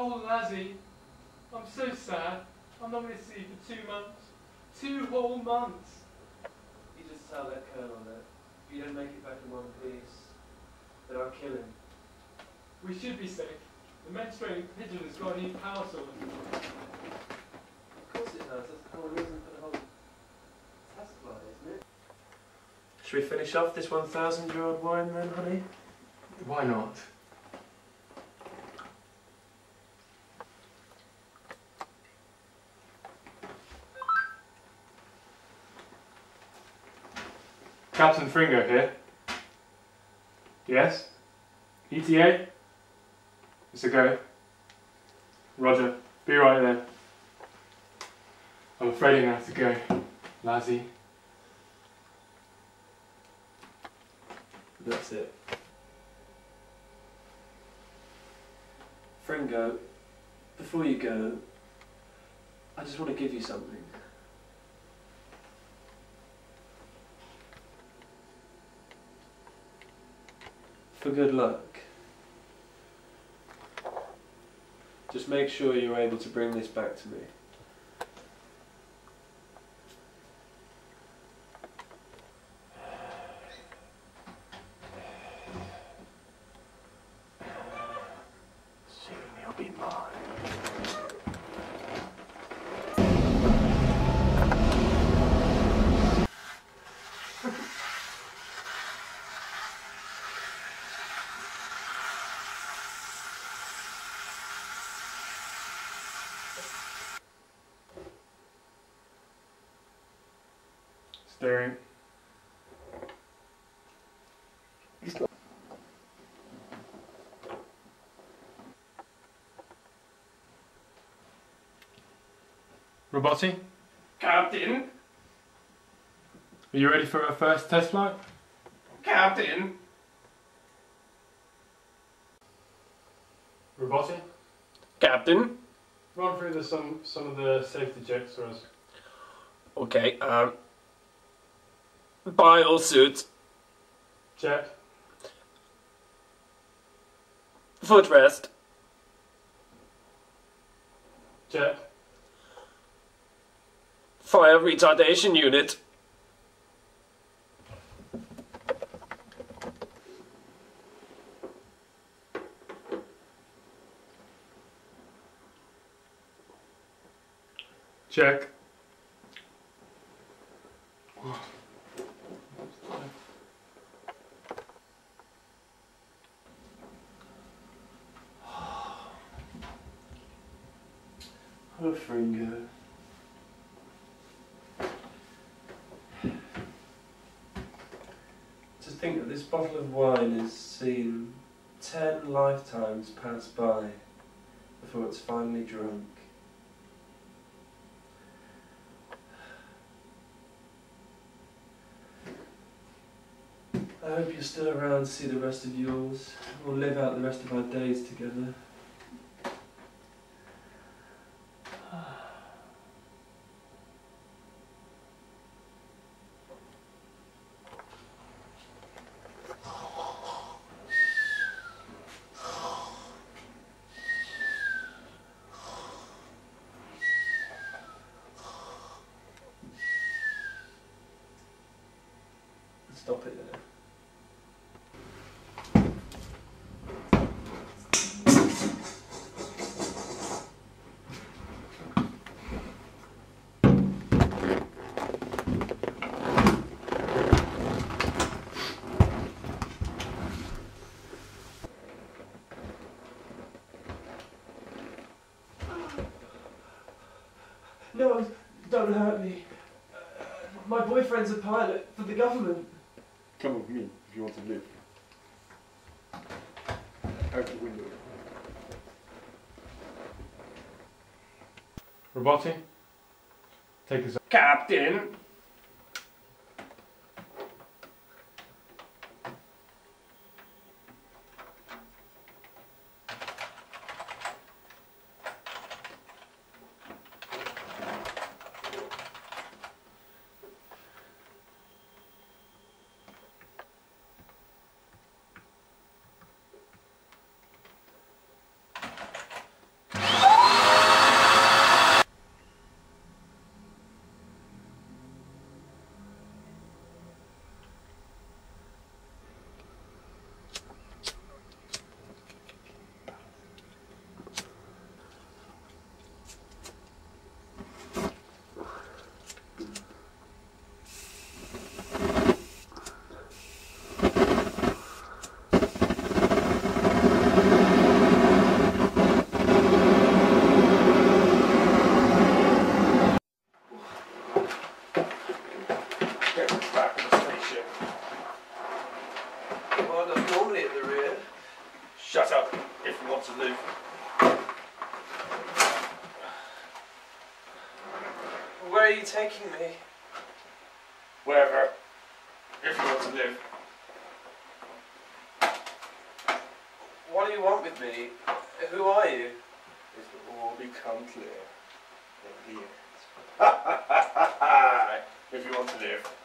Oh, Lazzie, I'm so sad. I'm not going to see you for 2 months. 2 whole months. You just tell that colonel that if you don't make it back in one piece, then I'll kill him. We should be safe. The menstruating pigeon has got a new power source. Of course it has. That's the whole reason for the whole test flight, isn't it? Should we finish off this 1,000-year-old wine then, honey? Why not? Captain Fringo here. Yes? ETA? It's a go. Roger. Be right there. I'm afraid I'm going to have to go, Lazzie. That's it. Fringo, before you go, I just want to give you something. For good luck. Just make sure you're able to bring this back to me. Soon you'll be mine. Steering. Robotti, Captain! are you ready for our first test flight? Captain! Robotti, Captain? run through some of the safety checks for us. Okay, biosuit, Check. footrest, Check. fire retardation unit, Check. Oh, Fringo. To think that this bottle of wine has seen 10 lifetimes pass by before it's finally drunk. I hope you're still around to see the rest of yours. We'll live out the rest of our days together. Stop it there. No, don't hurt me. My boyfriend's a pilot for the government. Come with me if you want to live. Out the window. Robotti, take us up. Captain! taking me? Wherever. If you want to live. What do you want with me? Who are you? It will all become clear in the end. If you want to live.